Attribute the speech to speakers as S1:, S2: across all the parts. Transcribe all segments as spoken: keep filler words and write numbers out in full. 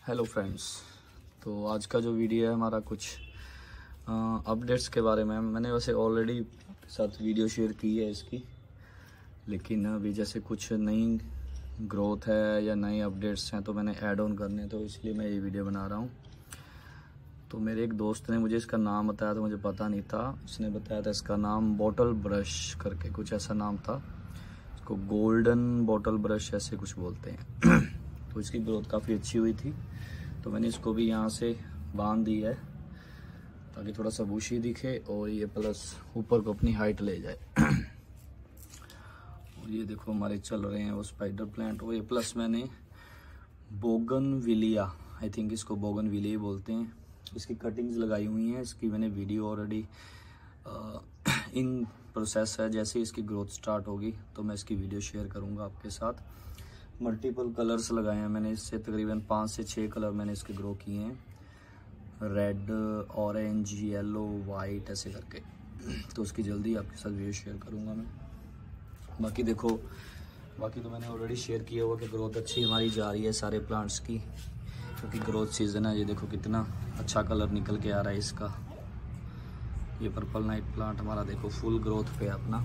S1: Hello friends, तो आज का जो वीडियो है हमारा कुछ अपडेट्स के बारे में। मैंने वैसे ऑलरेडी साथ वीडियो शेयर की है इसकी, लेकिन अभी जैसे कुछ नई ग्रोथ है या नए अपडेट्स हैं तो मैंने ऐड ऑन करने, तो इसलिए मैं ये वीडियो बना रहा हूँ। तो मेरे एक दोस्त ने मुझे इसका नाम बताया, तो मुझे पता नहीं था। उसने बताया था इसका नाम बॉटल ब्रश करके कुछ ऐसा नाम था, इसको गोल्डन बॉटल ब्रश ऐसे कुछ बोलते हैं। तो इसकी ग्रोथ काफ़ी अच्छी हुई थी, तो मैंने इसको भी यहाँ से बांध दी है ताकि थोड़ा सा बुशी दिखे और ये प्लस ऊपर को अपनी हाइट ले जाए। और ये देखो हमारे चल रहे हैं वो स्पाइडर प्लांट। और ये प्लस मैंने बोगनविलिया, आई थिंक इसको बोगनविलिया बोलते हैं, इसकी कटिंग्स लगाई हुई हैं। इसकी मैंने वीडियो ऑलरेडी इन प्रोसेस है। जैसे इसकी ग्रोथ स्टार्ट होगी तो मैं इसकी वीडियो शेयर करूंगा आपके साथ। मल्टीपल कलर्स लगाए हैं मैंने, इससे तकरीबन पाँच से छः कलर मैंने इसके ग्रो किए हैं, रेड, ऑरेंज, येलो, वाइट ऐसे करके। तो उसकी जल्दी आपके साथ वीडियो शेयर करूंगा मैं। बाकी देखो, बाकी तो मैंने ऑलरेडी शेयर किया हुआ कि ग्रोथ अच्छी हमारी जा रही है सारे प्लांट्स की, क्योंकि ग्रोथ सीजन है। ये देखो कितना अच्छा कलर निकल के आ रहा है इसका। ये पर्पल नाइट प्लांट हमारा देखो फुल ग्रोथ पे अपना।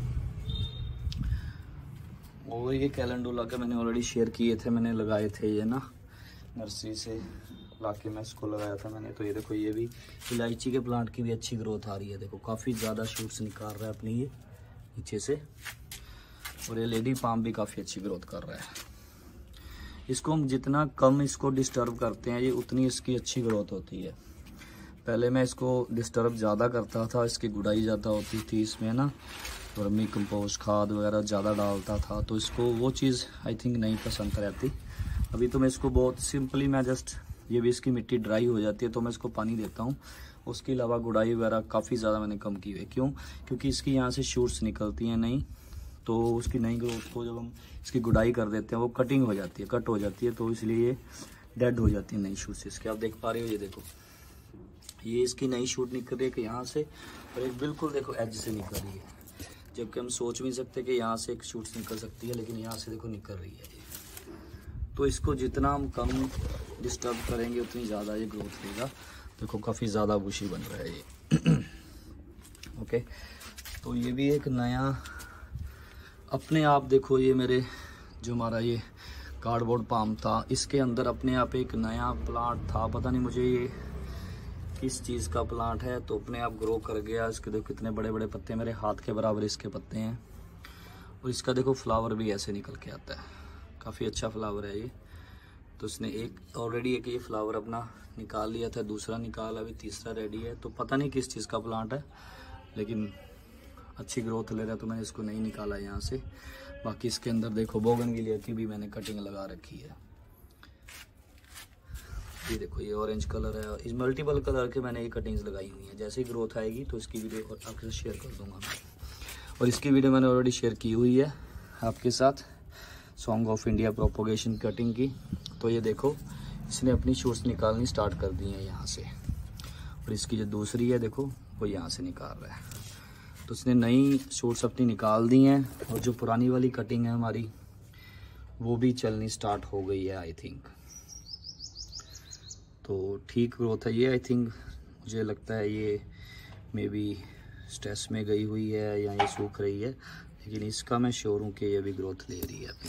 S1: और ये कैलेंडुला के मैंने ऑलरेडी शेयर किए थे, मैंने लगाए थे ये ना नर्सरी से लाके मैं इसको लगाया था मैंने। तो ये देखो ये भी इलायची के प्लांट की भी अच्छी ग्रोथ आ रही है। देखो काफ़ी ज़्यादा शूट्स निकाल रहा है अपनी ये नीचे से। और ये लेडी पाम भी काफ़ी अच्छी ग्रोथ कर रहा है। इसको हम जितना कम इसको डिस्टर्ब करते हैं ये उतनी इसकी अच्छी ग्रोथ होती है। पहले मैं इसको डिस्टर्ब ज़्यादा करता था, इसकी गुड़ाई ज़्यादा होती थी इसमें ना, वर्मी कंपोस्ट खाद वगैरह ज़्यादा डालता था, तो इसको वो चीज़ आई थिंक नहीं पसंद रहती। अभी तो मैं इसको बहुत सिंपली, मैं जस्ट ये भी इसकी मिट्टी ड्राई हो जाती है तो मैं इसको पानी देता हूँ। उसके अलावा गुड़ाई वगैरह काफ़ी ज़्यादा मैंने कम की है। क्यों? क्योंकि इसकी यहाँ से शूट्स निकलती हैं नहीं, तो उसकी नई ग्रोथ को जब हम इसकी गुड़ाई कर देते हैं वो कटिंग हो जाती है, कट हो जाती है, तो इसलिए ये डेड हो जाती है नई शूट्स इसके। आप देख पा रहे हो, ये देखो ये इसकी नई शूट निकल रही है कि यहाँ से, और एक बिल्कुल देखो एज से निकल रही है। जबकि हम सोच भी सकते कि यहाँ से एक शूट्स निकल सकती है, लेकिन यहाँ से देखो निकल रही है ये। तो इसको जितना हम कम डिस्टर्ब करेंगे उतनी ज़्यादा ये ग्रोथ लेगा। देखो काफ़ी ज़्यादा बुशी बन रहा है ये। ओके, तो ये भी एक नया अपने आप देखो, ये मेरे जो हमारा ये कार्डबोर्ड पाम था, इसके अंदर अपने आप एक नया प्लांट था। पता नहीं मुझे ये किस चीज़ का प्लांट है, तो अपने आप ग्रो कर गया। इसके देखो कितने बड़े बड़े पत्ते, मेरे हाथ के बराबर इसके पत्ते हैं। और इसका देखो फ्लावर भी ऐसे निकल के आता है, काफ़ी अच्छा फ्लावर है ये। तो इसने एक ऑलरेडी एक ये फ्लावर अपना निकाल लिया था, दूसरा निकाला, अभी तीसरा रेडी है। तो पता नहीं किस चीज़ का प्लांट है, लेकिन अच्छी ग्रोथ ले रहा है, तो मैंने इसको नहीं निकाला यहाँ से। बाकी इसके अंदर देखो बोगनविलिया की भी मैंने कटिंग लगा रखी है। ये देखो ये ऑरेंज कलर है, इस मल्टीपल कलर के मैंने ये कटिंग्स लगाई हुई हैं। जैसे ही ग्रोथ आएगी तो इसकी वीडियो और आपके साथ शेयर कर दूंगा मैं। और इसकी वीडियो मैंने ऑलरेडी शेयर की हुई है आपके साथ, song of India propagation cutting की। तो ये देखो इसने अपनी शूट्स निकालनी स्टार्ट कर दी हैं यहाँ से, और इसकी जो दूसरी है देखो वो यहाँ से निकाल रहा है। तो इसने नई शूट्स अपनी निकाल दी हैं, और जो पुरानी वाली कटिंग है हमारी वो भी चलनी स्टार्ट हो गई है आई थिंक। तो ठीक ग्रोथ है ये आई थिंक। मुझे लगता है ये मे बी स्ट्रेस में गई हुई है या ये सूख रही है, लेकिन इसका मैं श्योर हूँ कि ये भी ग्रोथ ले रही है अपनी।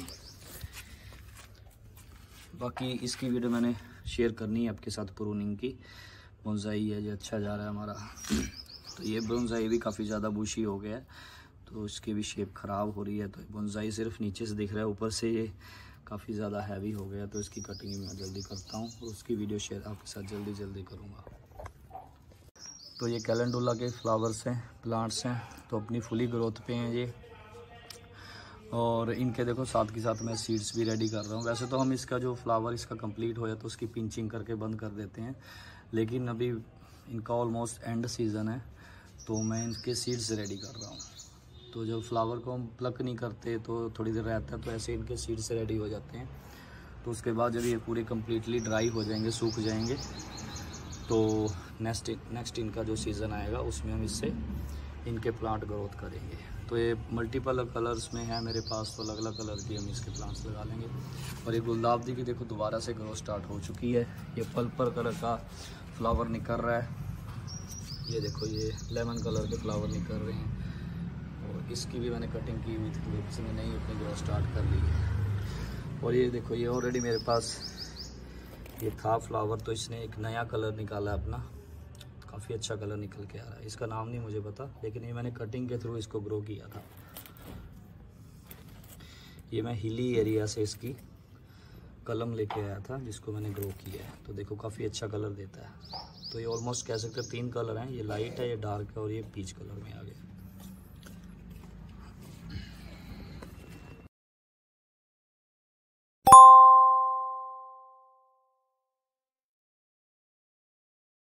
S1: बाकी इसकी वीडियो मैंने शेयर करनी है आपके साथ। प्रूनिंग की बोनसाई है, ये अच्छा जा रहा है हमारा। तो ये बोनसाई भी काफ़ी ज़्यादा बुशी हो गया है, तो इसकी भी शेप ख़राब हो रही है। तो बोनसाई सिर्फ नीचे से दिख रहा है, ऊपर से ये काफ़ी ज़्यादा हैवी हो गया। तो इसकी कटिंग मैं जल्दी करता हूँ और उसकी वीडियो शेयर आपके साथ जल्दी जल्दी करूँगा। तो ये कैलेंडुला के फ्लावर्स हैं, प्लांट्स हैं, तो अपनी फुली ग्रोथ पे हैं ये। और इनके देखो साथ के साथ मैं सीड्स भी रेडी कर रहा हूँ। वैसे तो हम इसका जो फ्लावर इसका कंप्लीट हो जाए तो उसकी पिंचिंग करके बंद कर देते हैं, लेकिन अभी इनका ऑलमोस्ट एंड सीज़न है, तो मैं इनके सीड्स रेडी कर रहा हूँ। तो जब फ्लावर को हम प्लक नहीं करते तो थोड़ी देर रहता है, तो ऐसे इनके सीड्स रेडी हो जाते हैं। तो उसके बाद जब ये पूरे कम्प्लीटली ड्राई हो जाएंगे, सूख जाएंगे, तो नेक्स्ट नेक्स्ट इनका जो सीज़न आएगा उसमें हम इससे इनके प्लांट ग्रोथ करेंगे। तो ये मल्टीपल कलर्स में है मेरे पास, तो अलग अलग कलर की हम इसके प्लांट्स लगा लेंगे। और ये गुलदाउदी की देखो दोबारा से ग्रो स्टार्ट हो चुकी है, ये पर्पल कलर का फ्लावर निकल रहा है। ये देखो ये लेमन कलर के फ्लावर निकल रहे हैं, और इसकी भी मैंने कटिंग की हुई थी, तो इसने नहीं अपनी ग्रो स्टार्ट कर ली है। और ये देखो ये ऑलरेडी मेरे पास ये था फ्लावर, तो इसने एक नया कलर निकाला अपना, काफ़ी अच्छा कलर निकल के आ रहा है। इसका नाम नहीं मुझे पता, लेकिन ये मैंने कटिंग के थ्रू इसको ग्रो किया था। ये मैं हिली एरिया से इसकी कलम लेके आया था, जिसको मैंने ग्रो किया है। तो देखो काफ़ी अच्छा कलर देता है। तो ये ऑलमोस्ट कह सकते हैं तीन कलर हैं, ये लाइट है, ये डार्क है, और ये पीच कलर में आ गया।